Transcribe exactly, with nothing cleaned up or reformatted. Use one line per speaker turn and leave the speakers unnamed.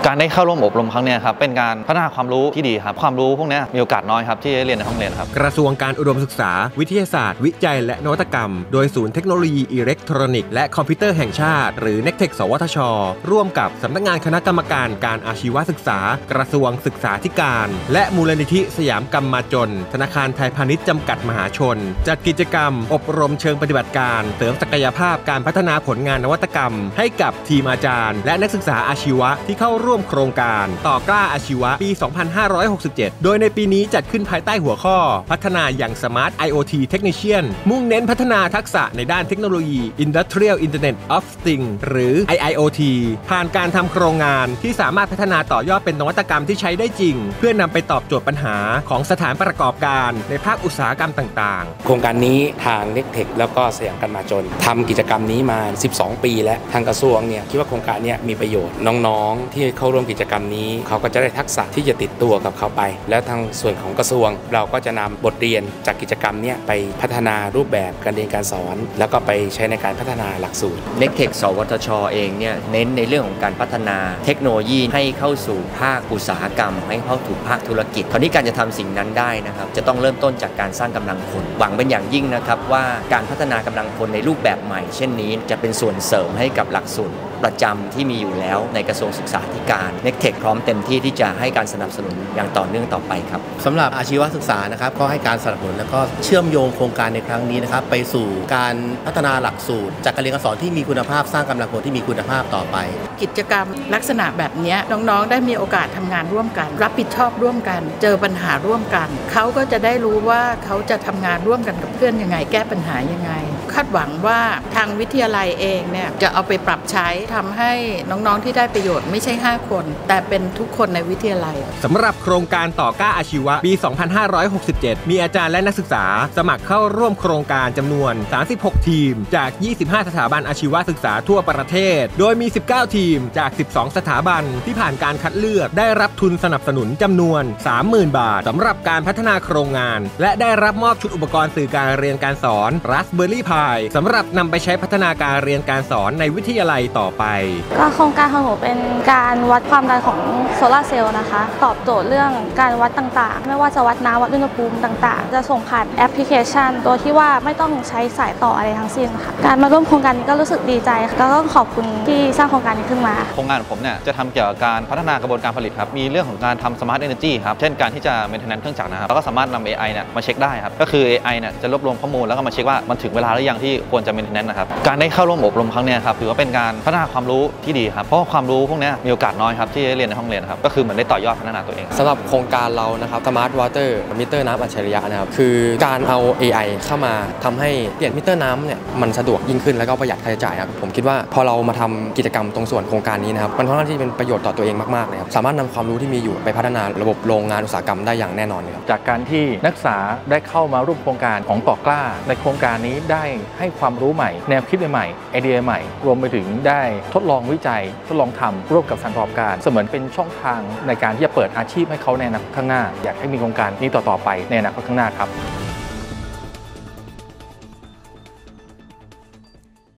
การได้เข้าร่วมอบรมครั้งนี้ครับเป็นการพัฒนาความรู้ที่ดีครับความรู้พวกนี้มีโอกาสน้อยครับที่จะเรียนในห้องเรียนครับ
กระทรวงการอุดมศึกษาวิทยาศาสตร์วิจัยและนวัตกรรมโดยศูนย์เทคโนโลยีอิเล็กทรอนิกส์และคอมพิวเตอร์แห่งชาติหรือ เน็กเทค สวทช.ร่วมกับสำนักงานคณะกรรมการการอาชีวศึกษากระทรวงศึกษาธิการและมูลนิธิสยามกำมาจนธนาคารไทยพาณิชย์จำกัดมหาชนจัดกิจกรรมอบรมเชิงปฏิบัติการเสริมศักยภาพการพัฒนาผลงานนวัตกรรมให้กับทีมอาจารย์และนักศึกษาอาชีวะที่เข้าร่วมโครงการต่อกล้าอาชีวะปี สองพันห้าร้อยหกสิบเจ็ด โดยในปีนี้จัดขึ้นภายใต้หัวข้อพัฒนาอย่าง Smart ไอ โอ ที Technician มุ่งเน้นพัฒนาทักษะในด้านเทคโนโลยี Industrial Internet of Things หรือ ไอ ไอ โอ ที ผ่านการทำโครงงานที่สามารถพัฒนาต่อยอดเป็นนวัตกรรมที่ใช้ได้จริงเพื่อนำไปตอบโจทย์ปัญหาของสถานประกอบการในภาคอุตสาหกรรมต่างๆ
โครงการนี้ทาง เน็กเทค แล้วก็สยามกำมาจนทำกิจกรรมนี้มาสิบสองปีและทางกระทรวงเนี่ยคิดว่าโครงการนี้มีประโยชน์น้องๆที่เข้าร่วมกิจกรรมนี้เขาก็จะได้ทักษะที่จะติดตัวกับเขาไปแล้วทางส่วนของกระทรวงเราก็จะนำบทเรียนจากกิจกรรมนี้ไปพัฒนารูปแบบการเรียนการสอนแล้วก็ไปใช้ในการพัฒนาหลักสูตร
เน็กเทค สวทช.เองเนี่ยเน้นในเรื่องของการพัฒนาเทคโนโลยีให้เข้าสู่ภาคอุตสาหกรรมให้เข้าถึงภาคธุรกิจคราวนี้การจะทำสิ่งนั้นได้นะครับจะต้องเริ่มต้นจากการสร้างกำลังคนหวังเป็นอย่างยิ่งนะครับว่าการพัฒนากำลังคนในรูปแบบใหม่เช่นนี้จะเป็นส่วนเสริมให้กับหลักสูตรประจำที่มีอยู่แล้วในกระทรวงศึกษาธิการ เน็กเทค พร้อมเต็มที่ที่จะให้การสนับสนุนอย่างต่อเนื่องต่อไปครับ
สำหรับอาชีวศึกษานะครับก็ให้การสนับสนุนแล้วก็เชื่อมโยงโครงการในครั้งนี้นะครับไปสู่การพัฒนาหลักสูตรจากการเรียนการสอนที่มีคุณภาพสร้างกำลังคนที่มีคุณภาพต่อไป
กิจกรรมลักษณะแบบนี้น้องๆได้มีโอกาสทำงานร่วมกันรับผิดชอบร่วมกันเจอปัญหาร่วมกันเขาก็จะได้รู้ว่าเขาจะทำงานร่วมกันกับเพื่อนยังไงแก้ปัญหายังไงคาดหวังว่าทางวิทยาลัยเองเนี่ยจะเอาไปปรับใช้ทำให้น้องๆที่ได้ประโยชน์ไม่ใช่ห้าคนแต่เป็นทุกคนในวิทยาลัย
สำหรับโครงการต่อกล้าอาชีวะปี สองพันห้าร้อยหกสิบเจ็ด มีอาจารย์และนักศึกษาสมัครเข้าร่วมโครงการจำนวนสามสิบหกทีมจากยี่สิบห้าสถาบันอาชีวศึกษาทั่วประเทศโดยมีสิบเก้าทีมจากสิบสองสถาบันที่ผ่านการคัดเลือกได้รับทุนสนับสนุนจำนวน สามหมื่น บาทสำหรับการพัฒนาโครงงานและได้รับมอบชุดอุปกรณ์สื่อการเรียนการสอน Raspberry Pi สำหรับนำไปใช้พัฒนาการเรียนการสอนในวิทยาลัยต่อไป
ก็โครงการของหนูเป็นการวัดความดันของโซลาร์เซลล์นะคะตอบโจทย์เรื่องการวัดต่างๆไม่ว่าจะวัดน้ำวัดอุณหภูมิต่างๆจะส่งผ่านแอปพลิเคชันตัวที่ว่าไม่ต้องใช้สายต่ออะไรทั้งสิ้นค่ะการมาร่วมโครงการนี้ก็รู้สึกดีใจแล้วก็ขอบคุณที่สร้างโครงการนี้ขึ้นมา
โครงงานของผมเนี่ยจะทำเกี่ยวกับการพัฒนากระบวนการผลิตครับมีเรื่องของการทำ Smart Energy ครับเช่นการที่จะ maintenance เครื่องจักรนะครับแล้วก็สามารถนำ เอ ไอ เนี่ยมาเช็คได้ครับก็คือ เอ ไอ เนี่ยจะรวบรวมข้อมูลแล้วก็มาเช็คว่ามันถึงเวลาหรือยังที่ควรจะ maintenance นะครับการได้เข้าร่วมอบรมครั้งนี้ครับถือว่าเป็นการพัฒนาความรู้ที่ดีครับเพราะความรู้พวกนี้มีโอกาสน้อยครับที่จะเรียนในห้องเรียนครับก็คือเหมือนได้ต่อยอดพัฒนาตัวเอง
สำหรับโครงการเรานะครับ Smart Water มิเตอร์น้ำอัจฉริยะนะครับคือการเอา เอ ไอ เข้ามาทำให้เปลี่ยนมิเตอร์น้ำเนี่ยมันสะดวกยิ่งขึ้นแล้วก็ประหยัดค่าใช้จ่ายครับผมคิดว่าพอเรามาทำกิจกรรมตรงส่วนโครงการนี้นะครับมันค่อนข้างที่จะเป็นประโยชน์ต่อตัวเองมากๆเลยครับสามารถนำความรู้ที่มีอยู่ไปพัฒนาระบบโรงงานอุตสาหกรรมได้อย่างแน่นอนเลยครับ
จากการที่นักศึกษาได้เข้ามาร่วมโครงการของต่อกล้าในโครงการนี้ได้ให้ความรู้ใหม่แนวคิดใหม่ไอเดียใหม่รวมไปถึงได้ทดลองวิจัยทดลองทำร่วมกับสถานประกอบการเสมือนเป็นช่องทางในการที่จะเปิดอาชีพให้เขาในอนาคตข้างหน้าอยากให้มีโครงการนี้ต่อๆไปในอนาคตข้างหน้าครับ